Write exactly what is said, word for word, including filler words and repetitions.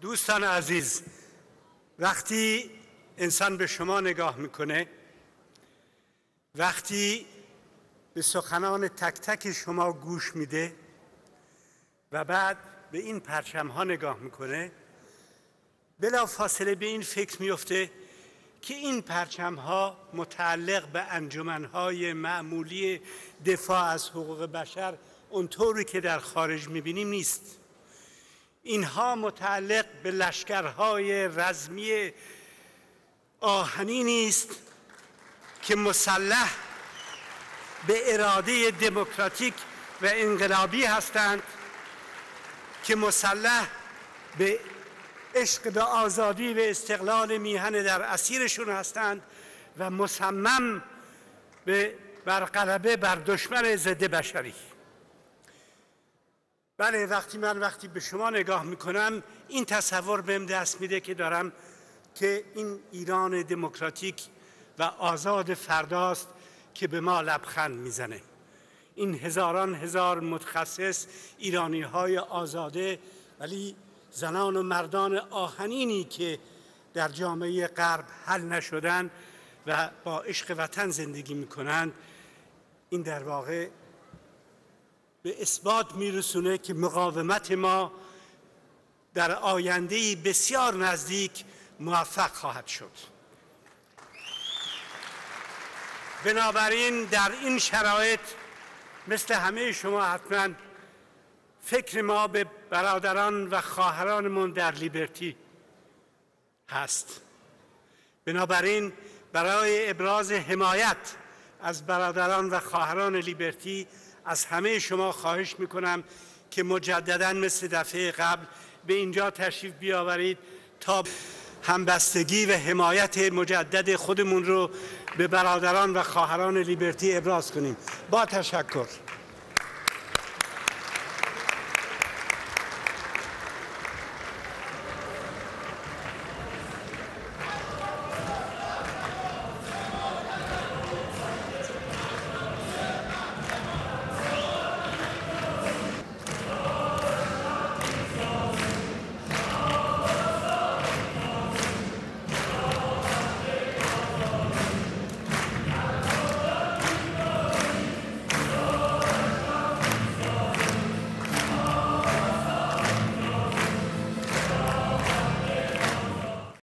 دوستان عزیز، وقتی انسان به شما نگاه میکنه، وقتی به سخنان تک تک شما گوش میده و بعد به این پرچم ها نگاه میکنه، بلا فاصله به این فکر میفته که این پرچم ها متعلق به انجمن های معمولی دفاع از حقوق بشر اونطوری که در خارج میبینیم نیست. اینها متعلق به لشکرهای رزمی آهنی است که مسلح به اراده دموکراتیک و انقلابی هستند، که مسلح به عشق به آزادی و استقلال میهن در اسیرشون هستند و مصمم به بر غلبه بر دشمن ضد بشری. بله، وقتی من وقتی به شما نگاه میکنم این تصور بهم دست میده که دارم که این ایران دموکراتیک و آزاد فرداست که به ما لبخند میزنه. این هزاران هزار متخصص ایرانی های آزاده ولی زنان و مردان آهنینی که در جامعه غرب حل نشدن و با عشق وطن زندگی میکنند، این در واقع به اثبات میرسونه که مقاومت ما در آینده‌ای بسیار نزدیک موفق خواهد شد. بنابراین در این شرایط مثل همه شما حتما فکر ما به برادران و خواهرانمون در لیبرتی هست. بنابراین برای ابراز حمایت از برادران و خواهران لیبرتی از همه شما خواهش میکنم که مجدداً مثل دفعه قبل به اینجا تشریف بیاورید تا همبستگی و حمایت مجدد خودمون رو به برادران و خواهران لیبرتی ابراز کنیم. با تشکر.